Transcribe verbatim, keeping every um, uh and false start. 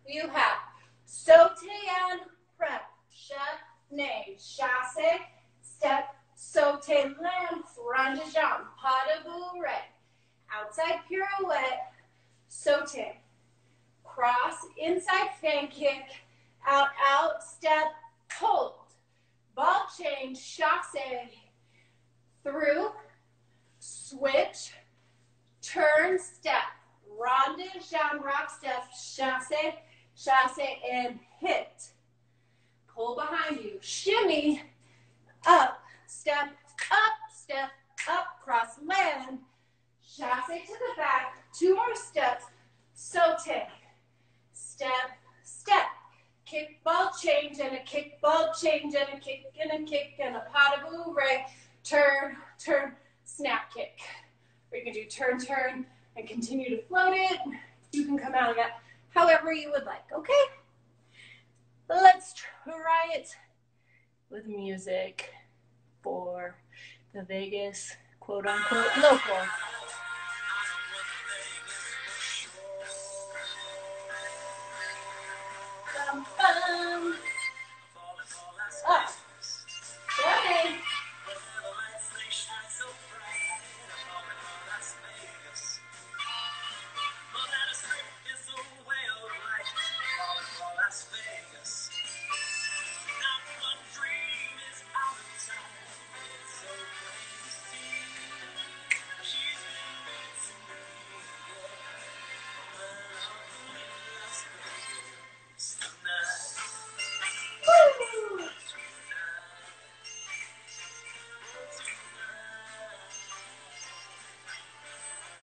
you have saute and prep, chasse, chasse, step, saute, land, rond de jambe, pas de bourrée, outside pirouette, saute, cross, inside fan kick, out, out, step, hold, ball change, chasse, through, switch, turn, step, rond de jambe, rock step, chasse, chasse, and hit. Pull behind you, shimmy, up, step, up, step, up, cross, land, chasse to the back, two more steps, saute, step, step, kick, ball change, and a kick, ball change, and a kick, and a kick, and a pas de bourrée, turn, turn, snap kick. Or you can do turn, turn, and continue to float it. You can come out of that however you would like, okay? Let's try it with music for the Vegas quote-unquote local